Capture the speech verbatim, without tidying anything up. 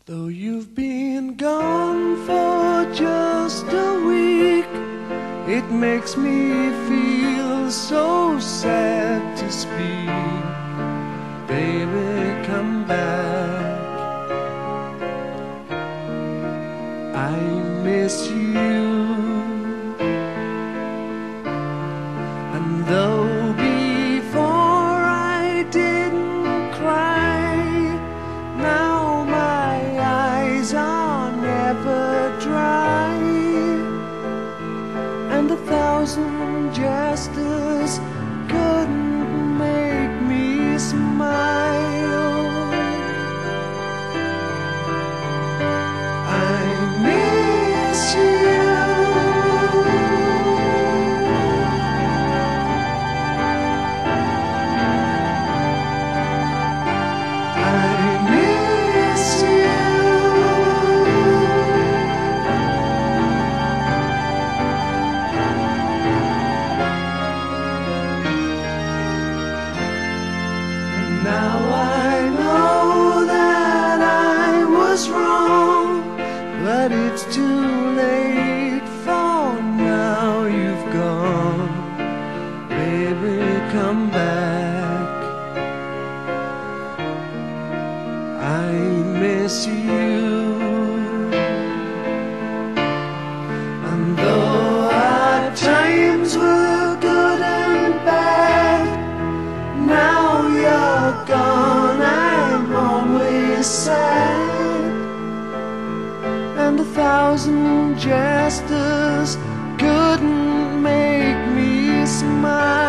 Though you've been gone for just a week, it makes me feel so sad to speak. Baby, come back. I miss you. And though before I didn't cry, now my eyes are never dry, and a thousand jesters couldn't make me smile. I miss you. Now I know that I was wrong, but it's too late for now. You've gone, baby, come back. I miss you. And though our times were good and bad, now you're gone, I'm always sad, and a thousand jesters couldn't make me smile.